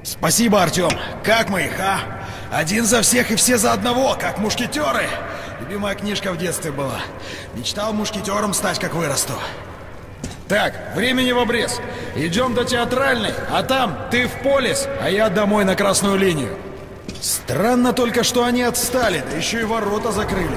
Спасибо, Артем. Как мы их, а? Один за всех и все за одного, как мушкетеры. Любимая книжка в детстве была. Мечтал мушкетером стать, как вырасту. Так, времени в обрез. Идем до Театральной, а там ты в Полис, а я домой на Красную линию. Странно только, что они отстали, да еще и ворота закрыли.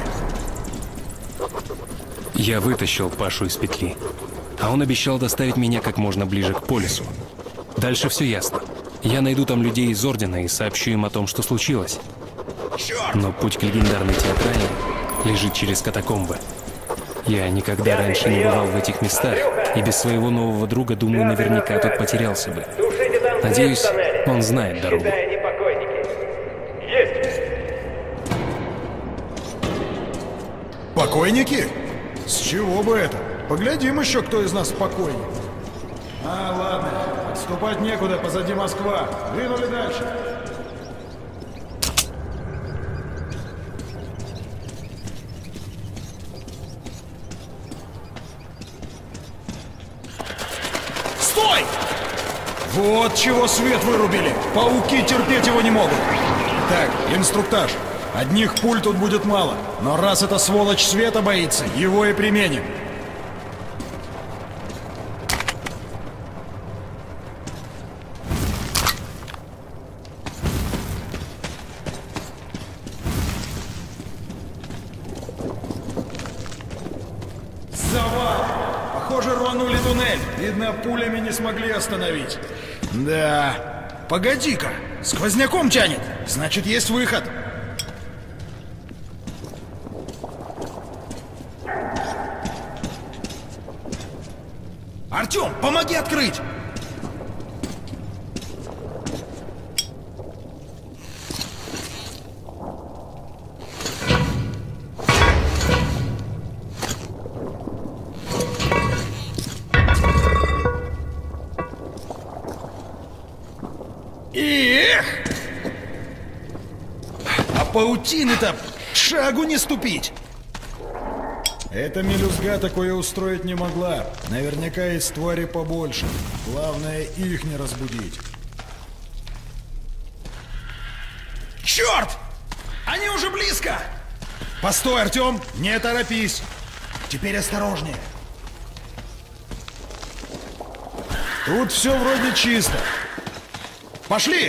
Я вытащил Пашу из петли, а он обещал доставить меня как можно ближе к Полису. Дальше все ясно. Я найду там людей из Ордена и сообщу им о том, что случилось. Но путь к легендарной Театральной лежит через катакомбы. Я никогда раньше не бывал в этих местах, и без своего нового друга, думаю, наверняка тут потерялся бы. Надеюсь, он знает дорогу. Покойники? С чего бы это? Поглядим еще, кто из нас покойник. А, ладно. Отступать некуда, позади Москва. Двинули дальше. Стой! Вот чего свет вырубили. Пауки терпеть его не могут. Так, инструктаж. Одних пуль тут будет мало, но раз эта сволочь света боится, его и применим. Завал! Похоже, рванули туннель. Видно, пулями не смогли остановить. Да. Погоди-ка, сквозняком тянет. Значит, есть выход. Артем, помоги открыть! Эх! А паутины-то шагу не ступить! Эта мелюзга такое устроить не могла. Наверняка есть твари побольше. Главное, их не разбудить. Черт! Они уже близко! Постой, Артем! Не торопись! Теперь осторожнее. Тут все вроде чисто. Пошли!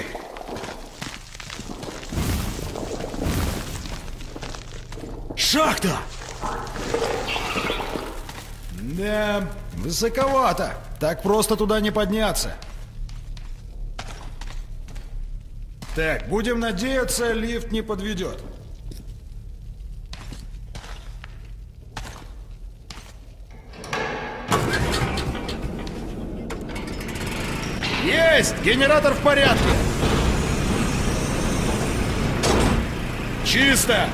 Шахта! Да, высоковато. Так просто туда не подняться. Так, будем надеяться, лифт не подведет. Есть! Генератор в порядке! Чисто!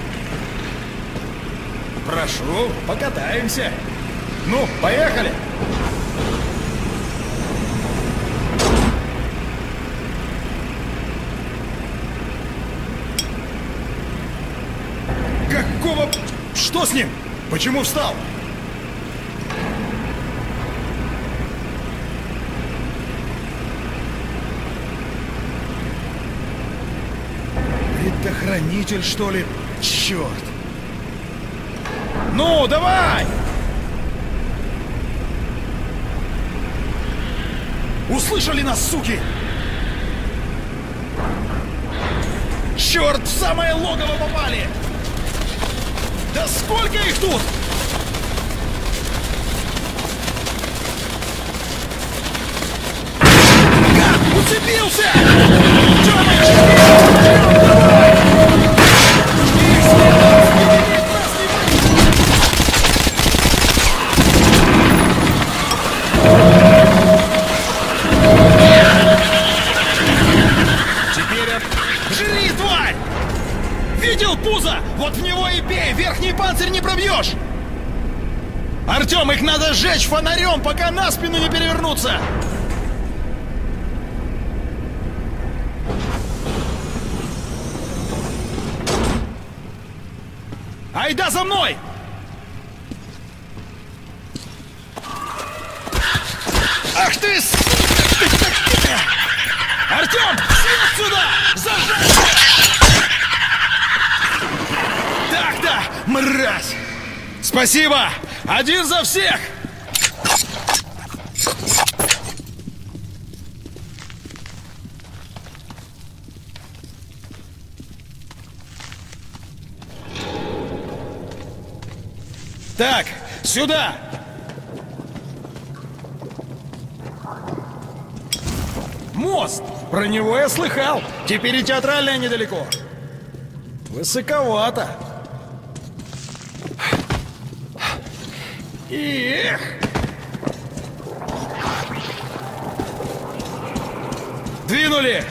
Прошу, покатаемся. Ну, поехали! Какого... Что с ним? Почему встал? Предохранитель, что ли? Черт! Ну, давай! Услышали нас, суки! Черт, в самое логово попали! Да сколько их тут? Гад, уцепился! Жри, тварь! Видел пузо? Вот в него и бей! Верхний панцирь не пробьешь! Артем, их надо сжечь фонарем, пока на спину не перевернуться! Айда за мной! Ах ты, сука! Артем, сюда! Зажать! Так-то, мразь! Спасибо! Один за всех! Так, сюда! Мост! Про него я слыхал. Теперь и театральная недалеко. Высоковато. Эх! Двинули!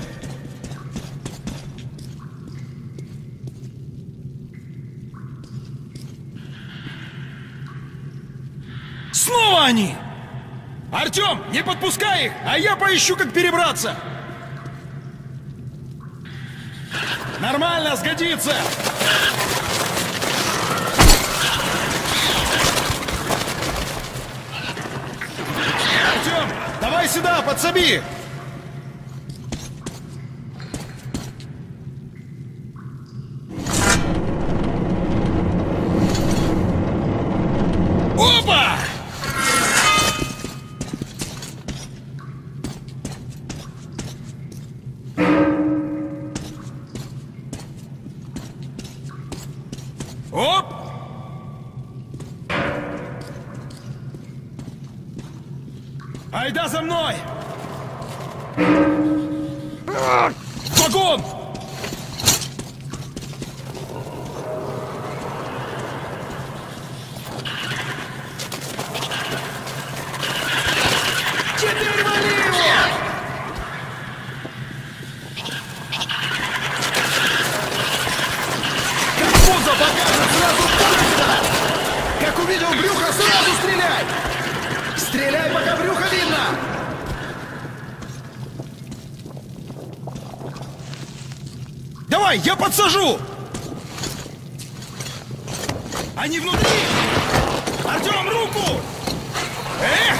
Снова они! Артем, не подпускай их, а я поищу, как перебраться. Нормально, сгодится. Артем, давай сюда, подсоби. Опа! Оп! Айда за мной! Вагон! Теперь вали его! Как пузо покажет, сразу туда! Как увидел брюхо, сразу стреляй! Стреляй, пока брюхо видно! Давай, я подсажу! Они внутри! Артем, руку! Эх!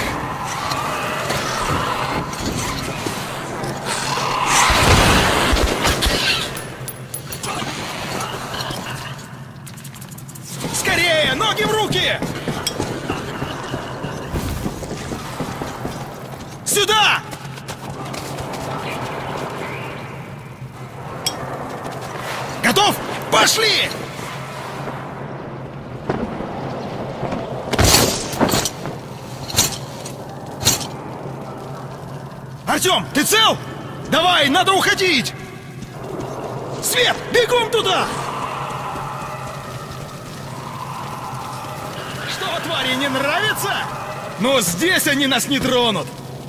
Скорее, ноги в руки! Сюда! Готов? Пошли! Артем, ты цел? Давай, надо уходить! Свет, бегом туда! Что, твари, не нравится? Но здесь они нас не тронут!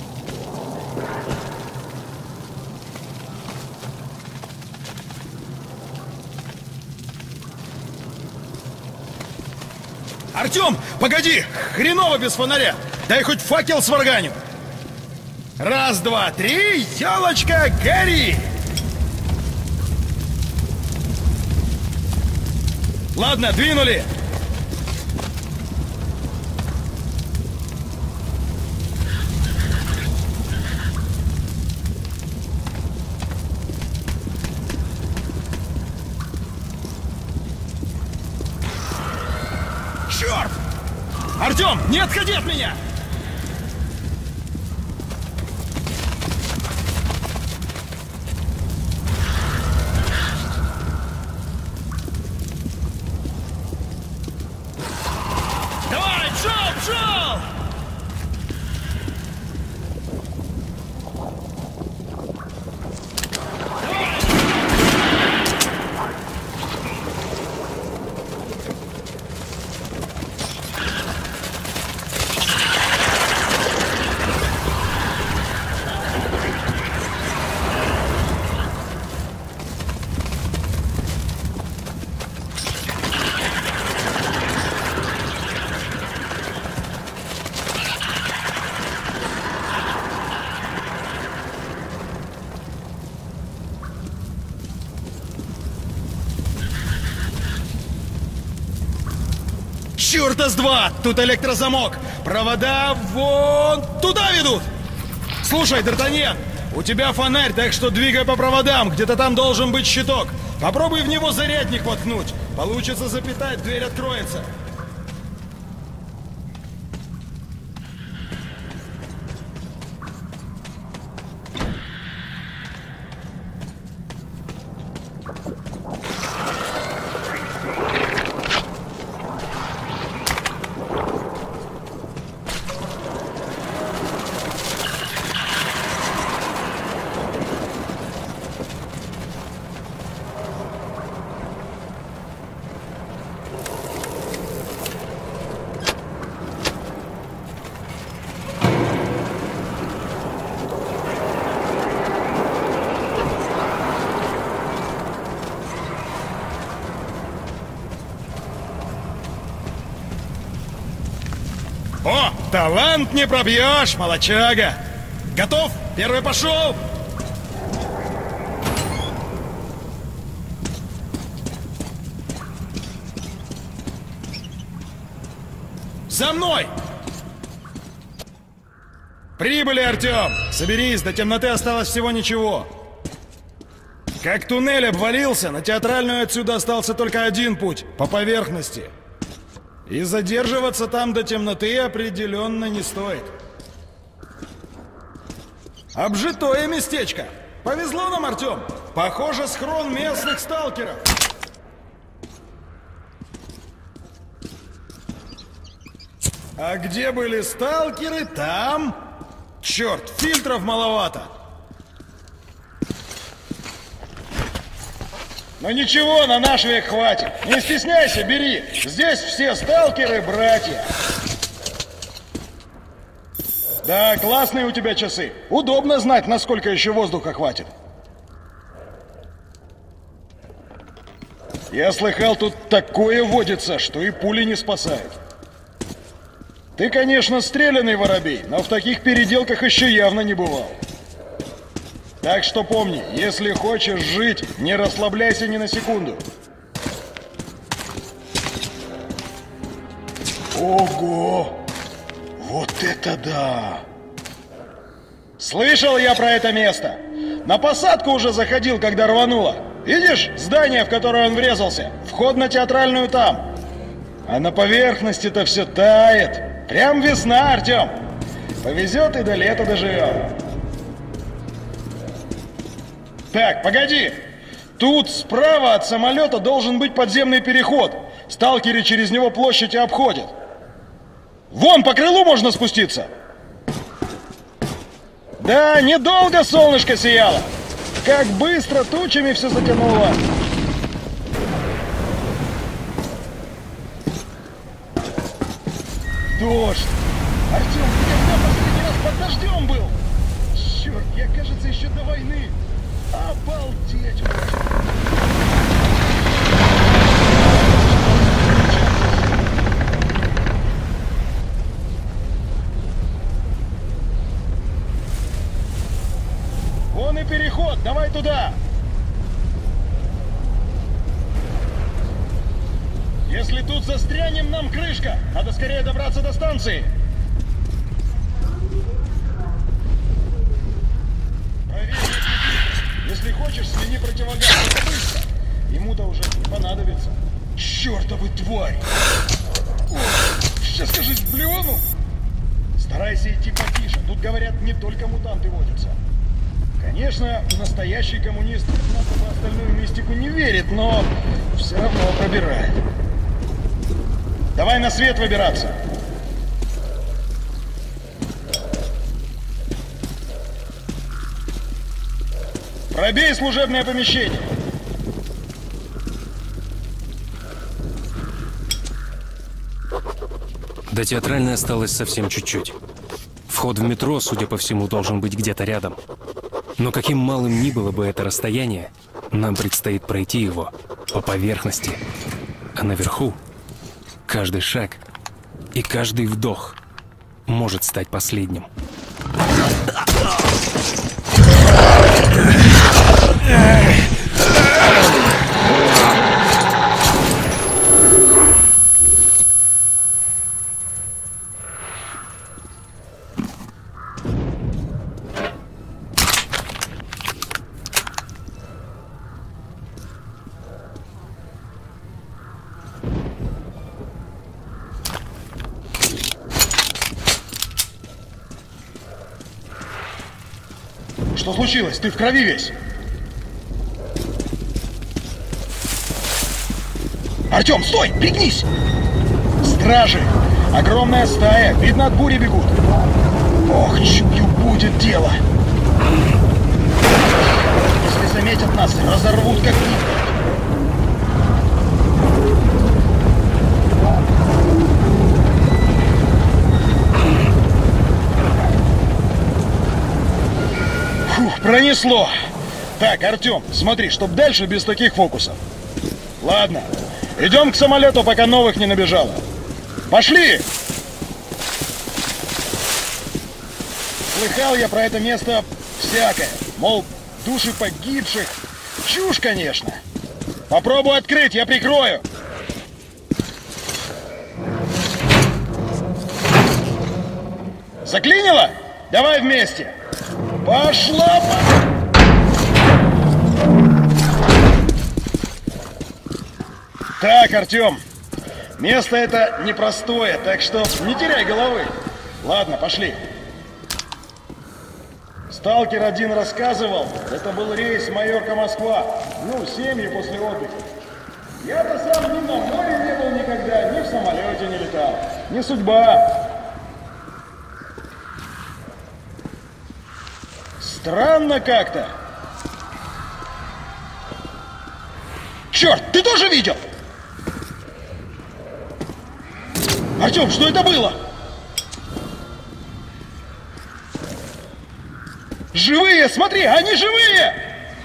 Артем, погоди! Хреново без фонаря! Дай хоть факел сварганю! Раз, два, три, елочка, гори! Ладно, двинули! Черт! Артем, не отходи от меня! Давай, пшел, пшел! Чёрта с два! Тут электрозамок! Провода вон туда ведут! Слушай, Д'Артаньян, У тебя фонарь, так что двигай по проводам. Где-то там должен быть щиток. Попробуй в него зарядник воткнуть. Получится запитать, дверь откроется. О, талант не пробьешь, молодчага! Готов? Первый пошел! За мной! Прибыли, Артем! Соберись, до темноты осталось всего ничего. Как туннель обвалился, на Театральную отсюда остался только один путь — по поверхности. И задерживаться там до темноты определенно не стоит. Обжитое местечко. Повезло нам, Артем. Похоже, схрон местных сталкеров. А где были сталкеры, там... Черт, фильтров маловато. Ну ничего, на наш век хватит. Не стесняйся, бери. Здесь все сталкеры братья. Да, классные у тебя часы. Удобно знать, насколько еще воздуха хватит. Я слыхал, тут такое водится, что и пули не спасают. Ты, конечно, стрелянный воробей, но в таких переделках еще явно не бывал. Так что помни, если хочешь жить, не расслабляйся ни на секунду. Ого! Вот это да! Слышал я про это место. На посадку уже заходил, когда рвануло. Видишь, здание, в которое он врезался? Вход на Театральную там. А на поверхности-то все тает. Прям весна, Артем. Повезет и до лета доживем. Так, погоди. Тут справа от самолета должен быть подземный переход. Сталкеры через него площадь и обходят. Вон, по крылу можно спуститься. Да, недолго солнышко сияло. Как быстро тучами все затянуло. Дождь. Артем, ты когда последний раз под дождем был? Черт, я, кажется, еще до войны. Обалдеть! Вон и переход, давай туда! Если тут застрянем, нам крышка! Надо скорее добраться до станции! Проверь, если хочешь, смени противогаз. Это быстро! Ему-то уже не понадобится. Чёртовы тварь! Ой, сейчас, кажись, блевану! Старайся идти потише. Тут, говорят, не только мутанты водятся. Конечно, настоящий коммунист в остальную мистику не верит, но все равно пробирает. Давай на свет выбираться. Пробей служебное помещение. До Театральной осталось совсем чуть-чуть. Вход в метро, судя по всему, должен быть где-то рядом. Но каким малым ни было бы это расстояние, нам предстоит пройти его по поверхности. А наверху каждый шаг и каждый вдох может стать последним. что случилось? Ты в крови весь. Артем, стой! Пригнись! Стражи! Огромная стая! Видно, от бури бегут. Ох, чую, будет дело. Если заметят нас, разорвут как нитка. Фух, пронесло. Так, Артем, смотри, чтоб дальше без таких фокусов. Ладно, идем к самолету, пока новых не набежало. Пошли! Слыхал я про это место всякое. Мол, души погибших. Чушь, конечно. Попробуй открыть, я прикрою. Заклинило? Давай вместе. Пошла! Так, Артем, место это непростое, так что не теряй головы. Ладно, пошли. Сталкер один рассказывал, это был рейс Майорка-Москва. Ну, семьи после отдыха. Я-то сам ни на море не был никогда, ни в самолете не летал. Не судьба. Странно как-то. Черт, ты тоже видел? Артем, что это было? Живые, смотри, они живые!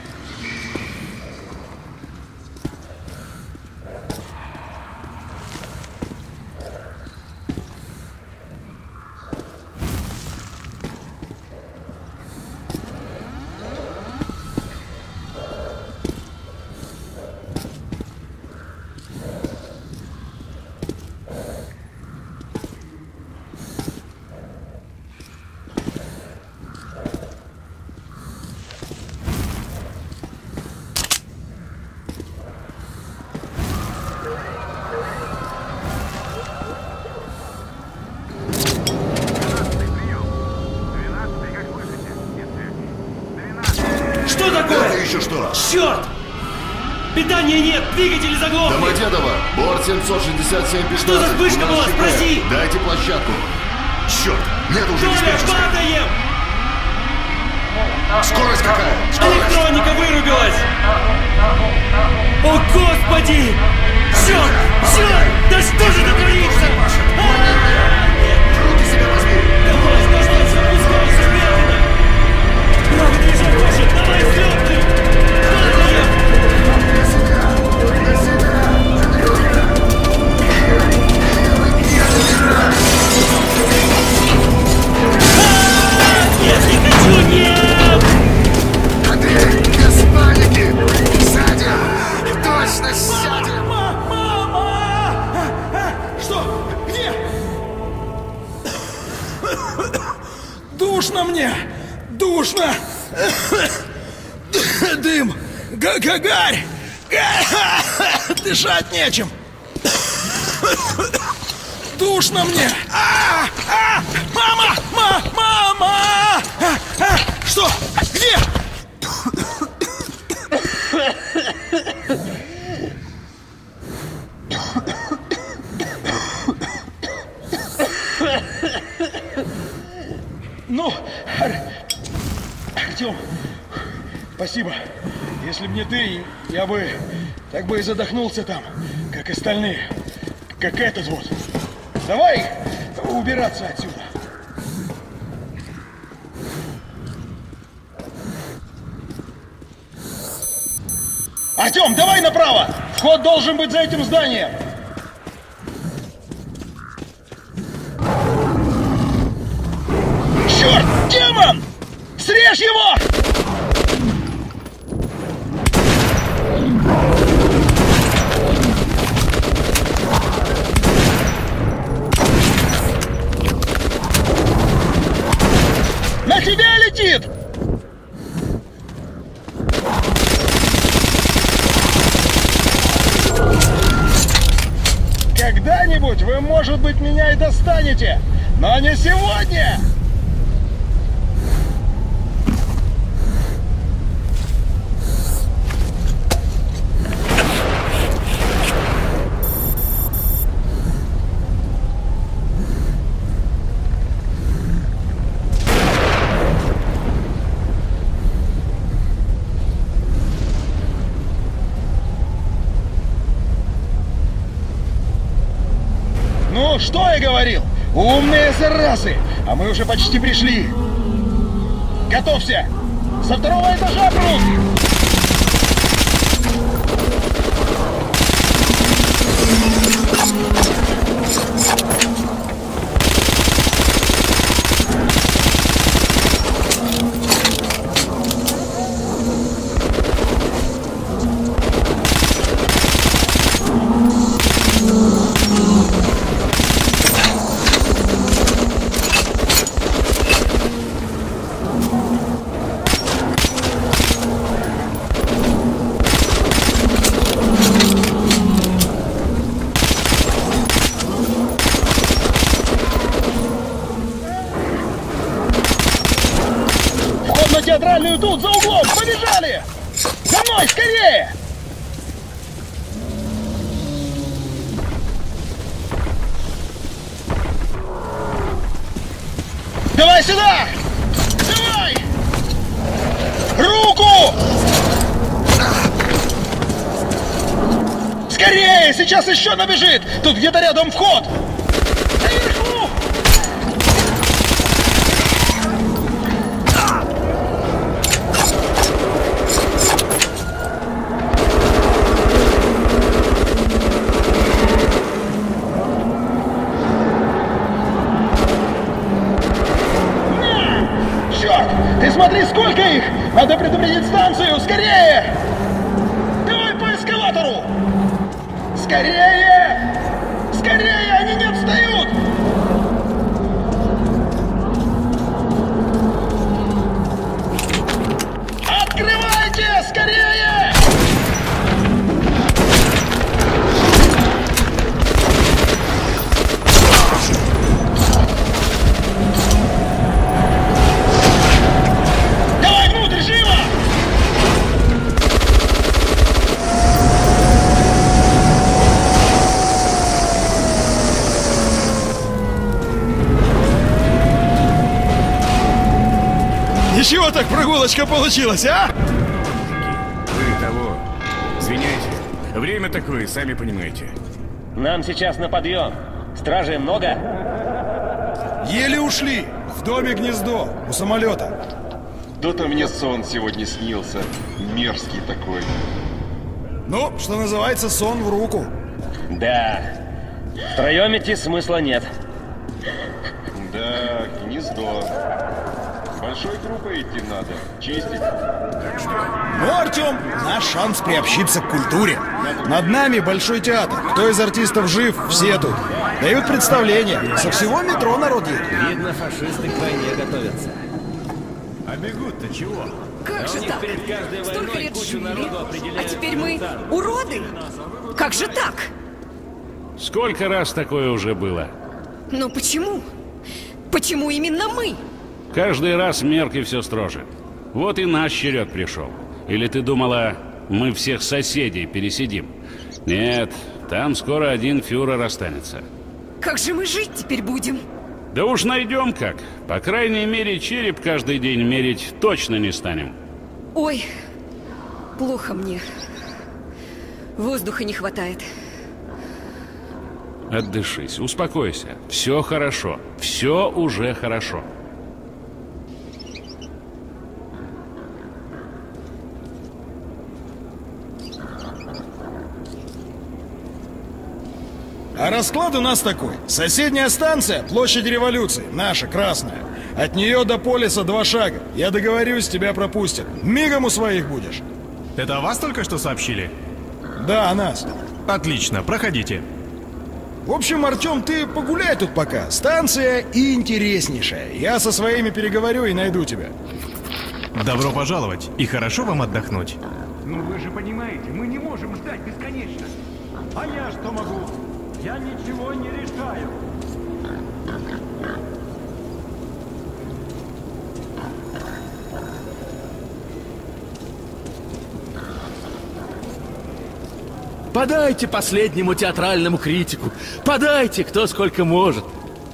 Что такое? Это еще что? Черт! Питания нет, двигатели заглохли! Домодедово, борт 767-15. Что за вспышка была? Спроси! Дайте площадку. Черт, нет уже Толя, диспетчерской. падаем! Скорость какая? Скорость. Электроника вырубилась! О, Господи! Черт! Черт! Да что же это творится? Руки себе возьми. Давай, спускайся медленно! Право движок хочет, давай взлетный! Падаем! Нет, не хочу, нет! Андрей, без паники. Сядем. Точно сядем. Мама! Что? Где? Душно мне! Душно! Дым! Гарь! Дышать нечем! Душно мне! Мама! Мама! Что? Где? Ну, Артем, спасибо. Если б не ты, я бы так бы и задохнулся там, как остальные. Как этот вот. Давай убираться отсюда. Артем, давай направо! Вход должен быть за этим зданием. Черт! Демон! Срежь его! На тебя летит! Когда-нибудь вы, может быть, меня и достанете, но не сегодня! что я говорил? Умные заразы! А мы уже почти пришли. Готовься! Со второго этажа прут! Театральную тут, за углом! Побежали! За мной, скорее! Давай сюда! Давай! Руку! Скорее! Сейчас еще набежит! Тут где-то рядом вход! Наверху! Ты смотри, сколько их! Надо предупредить станцию! Скорее! Давай по эскалатору! Скорее! Скорее! Они не отстают! Открывайте! Скорее! Ничего так прогулочка получилась, а? Вы того. Извиняйте. Время такое, сами понимаете. Нам сейчас на подъем. Стражей много? Еле ушли. В доме гнездо. У самолета. То-то мне сон сегодня снился. Мерзкий такой. Ну, что называется, сон в руку. Да. Втроем идти смысла нет. Да, гнездо. Большой группой идти надо. Чистить. Ну, Артем, наш шанс приобщиться к культуре. Над нами Большой театр. Кто из артистов жив, все тут. Дают представление. Со всего метро народ едет. Видно, фашисты к войне готовятся. А бегут-то чего? Как же так? Перед каждой Столько войной лет кучу жили, народу а определяют теперь мы результат. уроды? Как же так? Сколько раз такое уже было? Но почему? Почему именно мы? Каждый раз мерки все строже. Вот и наш черед пришел. Или ты думала, мы всех соседей пересидим? Нет, там скоро один фюрер останется. Как же мы жить теперь будем? Да уж найдем как. По крайней мере, череп каждый день мерить точно не станем. Ой, плохо мне. Воздуха не хватает. Отдышись, успокойся. Все хорошо. Все уже хорошо. А расклад у нас такой. Соседняя станция, площадь Революции, наша, красная. От нее до полиса 2 шага. Я договорюсь, тебя пропустят. Мигом у своих будешь. Это о вас только что сообщили? Да, о нас. Отлично, проходите. В общем, Артем, ты погуляй тут пока. Станция интереснейшая. Я со своими переговорю и найду тебя. Добро пожаловать и хорошо вам отдохнуть. Ну вы же понимаете, мы не можем ждать бесконечно. А я что могу? Я ничего не решаю. Подайте последнему театральному критику. Подайте, кто сколько может.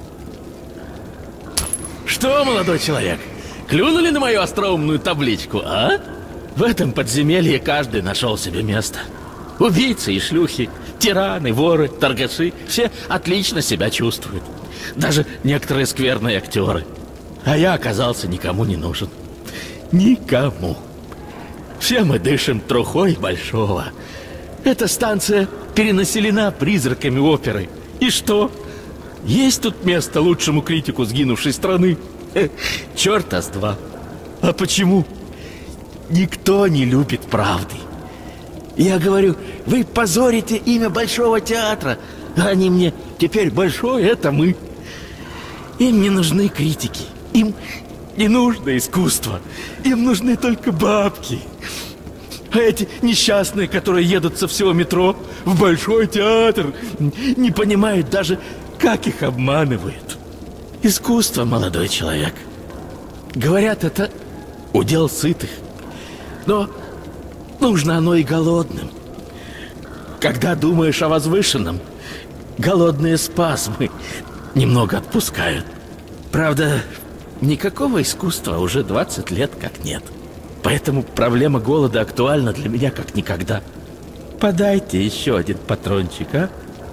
Что, молодой человек, клюнули на мою остроумную табличку, а? В этом подземелье каждый нашел себе место. Убийцы и шлюхи, тираны, воры, торгаши — все отлично себя чувствуют. Даже некоторые скверные актеры. А я оказался никому не нужен. Никому. Все мы дышим трухой большого. Эта станция перенаселена призраками оперы. И что? Есть тут место лучшему критику сгинувшей страны? Черта с два. А почему? Никто не любит правды. Я говорю, вы позорите имя Большого театра. А они мне, теперь Большой — это мы. Им не нужны критики. Им не нужно искусство. Им нужны только бабки. А эти несчастные, которые едут со всего метро в Большой театр, не понимают даже, как их обманывают. Искусство, молодой человек. Говорят, это удел сытых. Но нужно оно и голодным. Когда думаешь о возвышенном, голодные спазмы немного отпускают. Правда, никакого искусства уже 20 лет как нет. Поэтому проблема голода актуальна для меня как никогда. Подайте еще один патрончик, а?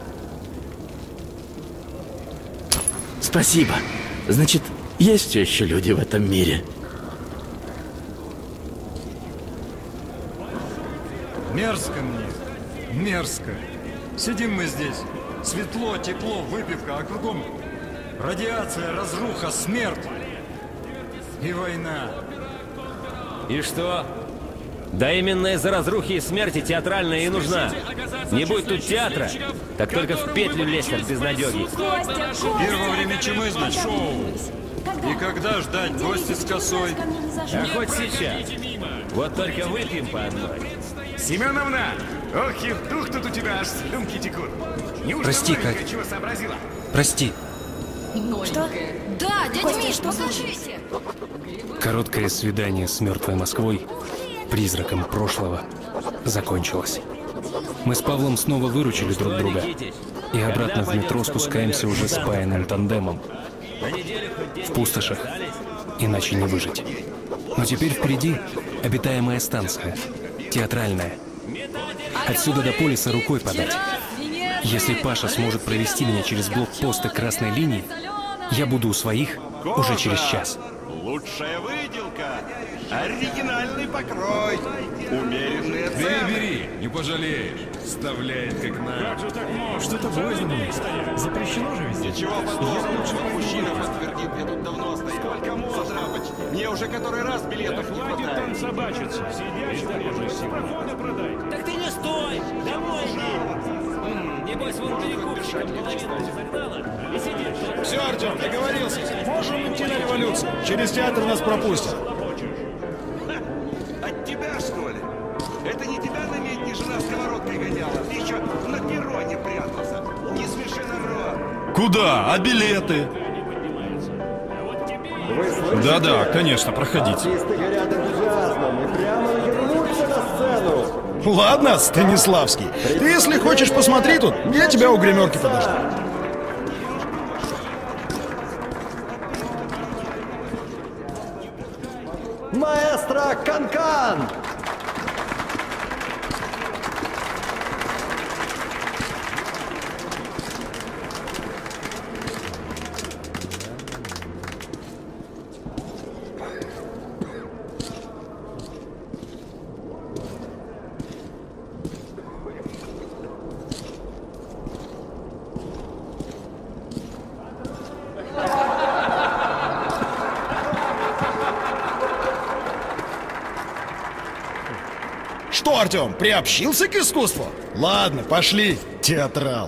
Спасибо. Значит, есть все еще люди в этом мире. Мерзко мне. Мерзко. Сидим мы здесь. Светло, тепло, выпивка, а кругом радиация, разруха, смерть. И война. И что? Да именно из-за разрухи и смерти театральная и нужна. Не будь тут театра, так только в петлю лезть от безнадеги. Первое время чумы, значит, шоу. И когда ждать гости с косой? А хоть сейчас. Вот только выпьем по одной. Семеновна! Ох, и дух тут у тебя, аж слюнки текут. Прости, Кать. Чего сообразила? Прости. Что? Да, дядя Миш, покажите! Короткое свидание с мертвой Москвой, призраком прошлого, закончилось. Мы с Павлом снова выручили друг друга. И обратно в метро спускаемся уже спаянным тандемом. В пустошах. Иначе не выжить. Но теперь впереди обитаемая станция. Театральная. Отсюда до полиса рукой подать. Если Паша сможет провести меня через блокпосты красной линии, я буду у своих уже через час. Лучшая выделка, оригинальный покрой, умеренные цены. Бери, не пожалеешь. Вставляет как надо. Что-то вроде запрещено же везде. Ничего подобного, мужчина подтвердит, я тут давно стоял. Сколько можно? Мне уже который раз билетов не хватает. Там собачиться. Так ты не стой! Домой иди! Небось, вон перекупщиком половину загнала и сидишь. Все, Артем, договорился. Можем идти на революцию. Через театр нас пропустят. От тебя, что ли? Это не тебя на медне жена сковородкой гоняла? Ты еще на перроне прятался. Не смеши народ. Куда? А билеты? Да-да, конечно, проходите. Ладно, Станиславский. Ты, если хочешь, посмотри тут. Я тебя у гримерки подожду. Маэстро Канкан! Что, Артем, приобщился к искусству? Ладно, пошли, театрал.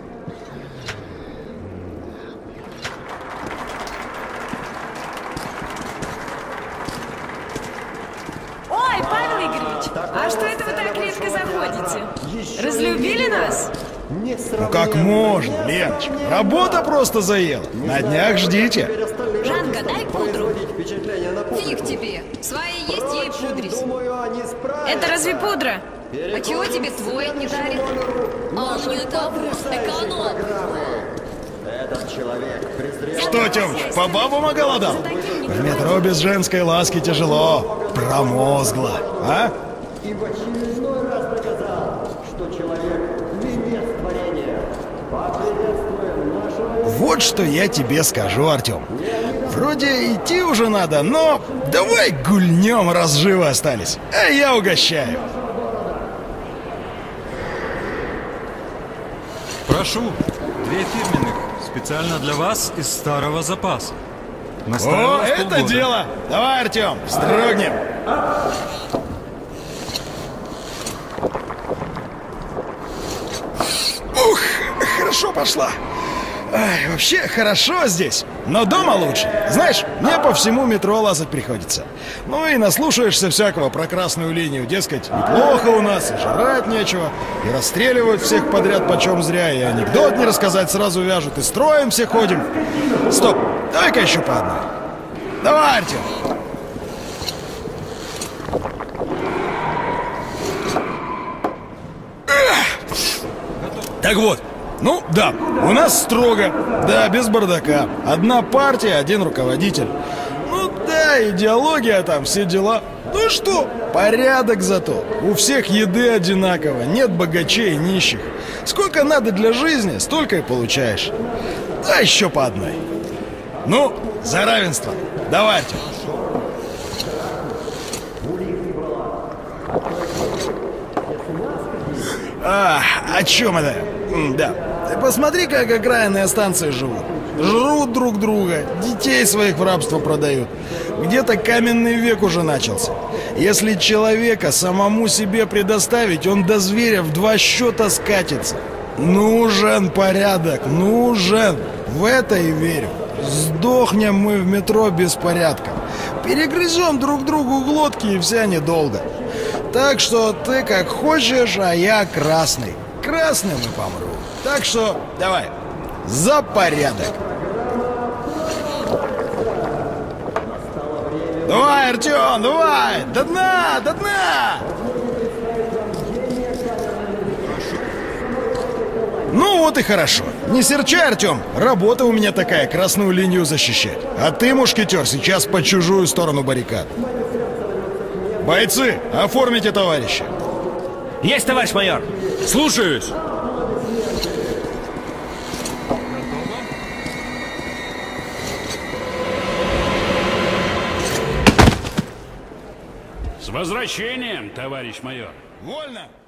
Ой, Павел Игоревич, а что это вы так редко заходите? Разлюбили нас? Ну как можно, Леночка? Работа просто заела. На днях ждите. Жанка, дай пудру. Фиг тебе. Свои есть, ей пудрись. Это разве пудра? А чего тебе твой не дарит? А он не того, эконом. Что, Тёмыч, по бабам оголодал? В метро без женской ласки тяжело. Промозгло, а? И в очередной раз доказал, что человек — венец творения. Поприветствуем нашего... Вот что я тебе скажу, Артем. Вроде идти уже надо, но давай гульнем, раз живы остались. А я угощаю. Прошу, 2 фирменных. Специально для вас из старого запаса. О, это дело! Давай, Артем, строгнем. Ух, хорошо пошла. Ай, вообще хорошо здесь, но дома лучше. Знаешь, мне по всему метро лазать приходится. Ну и наслушаешься всякого про красную линию. Дескать, неплохо у нас, и жрать нечего, и расстреливают всех подряд почем зря, и анекдот не рассказать сразу вяжут, и строим все ходим. Стоп, давай-ка еще по одной. Давай, Артем. Так вот, ну да, у нас строго, да, без бардака. Одна партия, один руководитель. Ну да, идеология там, все дела. Ну что, порядок зато. У всех еды одинаково, нет богачей и нищих. Сколько надо для жизни, столько и получаешь. Да еще по одной. Ну, за равенство. Давай, Артем. О чем это? Да. Ты посмотри, как окраинные станции живут. Жрут друг друга, детей своих в рабство продают. Где-то каменный век уже начался. Если человека самому себе предоставить, он до зверя в 2 счета скатится. Нужен порядок, нужен. В это и верю. Сдохнем мы в метро без порядка. Перегрызем друг другу глотки, и вся недолго. Так что ты как хочешь, а я красный. Красным и помру. Так что давай, за порядок. Давай, Артем, давай! До дна, до дна! Ну вот и хорошо. Не серчай, Артем. Работа у меня такая, красную линию защищать. А ты, мушкетер, сейчас по чужую сторону баррикад. Бойцы, оформите товарища. Есть, товарищ майор. Слушаюсь. С возвращением, товарищ майор. Вольно.